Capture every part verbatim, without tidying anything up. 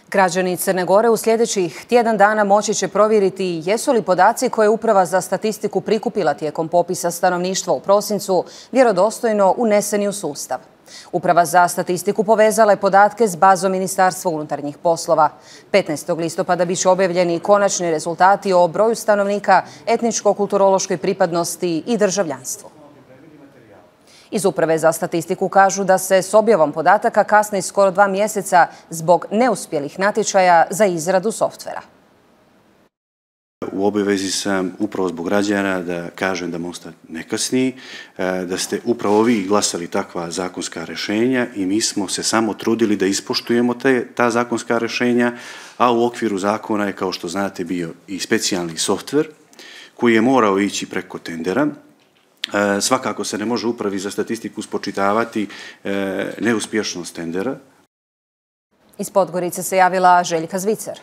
Građani Crne Gore u sljedećih tjedan dana moći će provjeriti jesu li podaci koje je Uprava za statistiku prikupila tijekom popisa stanovništva u prosincu vjerodostojno uneseni u sustav. Uprava za statistiku povezala je podatke s bazom Ministarstva unutarnjih poslova. petnaestog listopada biće objavljeni konačni rezultati o broju stanovnika, etničko-kulturološkoj pripadnosti i državljanstvu. Iz Uprave za statistiku kažu da se s objavom podataka kasni skoro dva mjeseca zbog neuspjelih natječaja za izradu softvera. U obavezi sam upravo zbog građana da kažem da Mostar ne kasni, da ste upravo vi glasali takva zakonska rješenja i mi smo se samo trudili da ispoštujemo te, ta zakonska rješenja, a u okviru zakona je, kao što znate, bio i specijalni softver koji je morao ići preko tendera. Svakako se ne može Upravi za statistiku spočitavati neuspješnost tendera. Iz Podgorice se javila Željka Zvicer.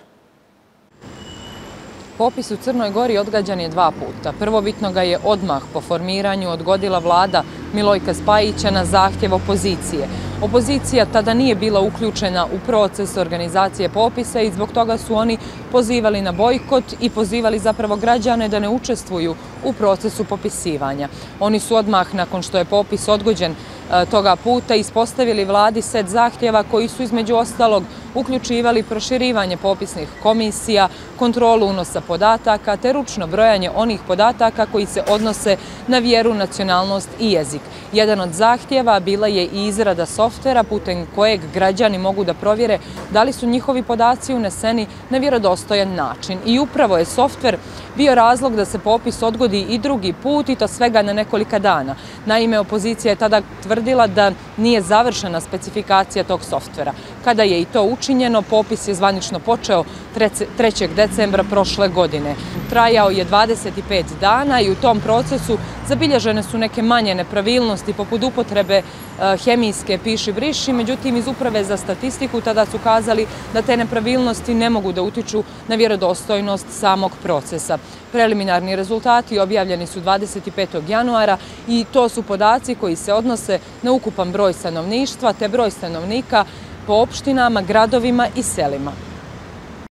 Popis u Crnoj Gori odgađan je dva puta. Prvobitno ga je odmah po formiranju odgodila vlada Milojka Spajića na zahtjev opozicije. Opozicija tada nije bila uključena u proces organizacije popisa i zbog toga su oni pozivali na bojkot i pozivali zapravo građane da ne učestvuju u procesu popisivanja. Oni su odmah, nakon što je popis odgođen toga puta, ispostavili vladi set zahtjeva koji su između ostalog uključivali proširivanje popisnih komisija, kontrolu unosa podataka te ručno brojanje onih podataka koji se odnose na vjeru, nacionalnost i jezik. Jedan od zahtjeva bila je i izrada softvera putem kojeg građani mogu da provjere da li su njihovi podaci uneseni na vjerodostojan način. I upravo je softver bio razlog da se popis odgodi i drugi put i to svega na nekolika dana. Naime, opozicija je tada tvrdila da nije završena specifikacija tog softvera. Kada je i to učinjeno, popis je zvanično počeo trećeg decembra prošle godine. Trajao je dvadeset pet dana i u tom procesu zabilježene su neke manje nepravilnosti poput upotrebe hemijske piši briši, međutim iz Uprave za statistiku tada su kazali da te nepravilnosti ne mogu da utiču na vjerodostojnost samog procesa. Preliminarni rezultati objavljeni su dvadeset petog januara i to su podaci koji se odnose na ukupan broj stanovništva te broj stanovnika po opštinama, gradovima i selima.